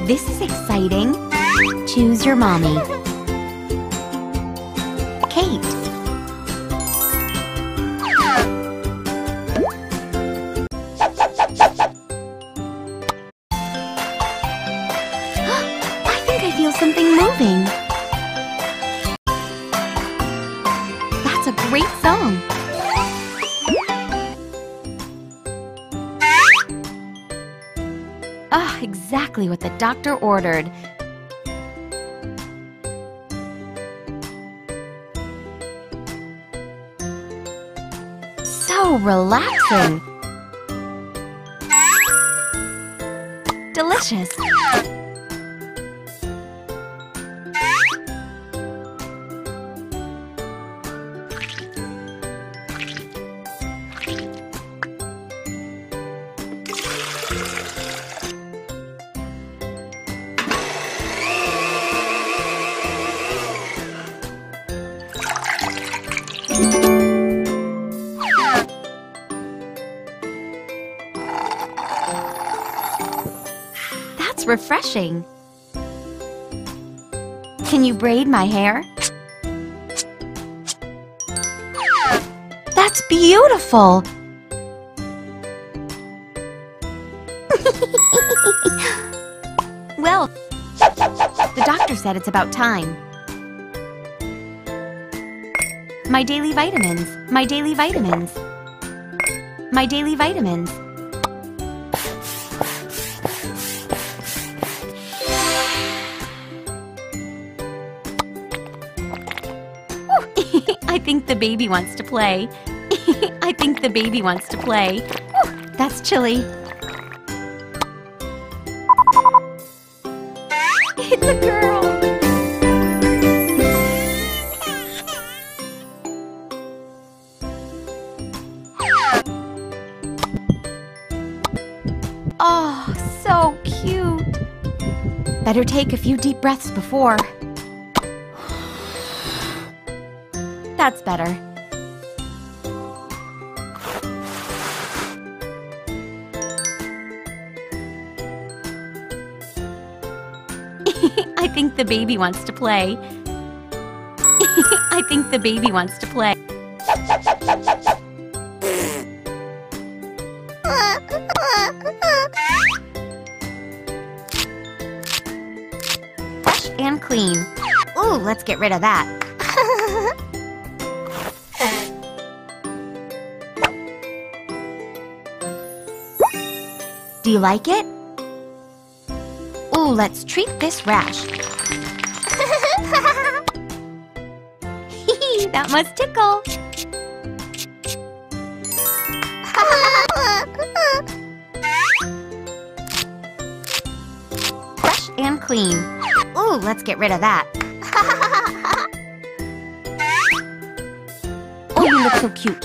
This is exciting. Choose your mommy. Kate. I think I feel something moving. That's a great song. Ah, exactly what the doctor ordered. So relaxing. Delicious. That's refreshing. Can you braid my hair? That's beautiful! Well, the doctor said it's about time. My daily vitamins, my daily vitamins, my daily vitamins. I think the baby wants to play. I think the baby wants to play. That's chilly. It's a girl. Oh, so cute. Better take a few deep breaths before. That's better. I think the baby wants to play. I think the baby wants to play. Fresh and clean. Ooh, let's get rid of that. Do you like it? Ooh, let's treat this rash. That must tickle. Fresh and clean. Ooh, let's get rid of that. Oh, you look so cute.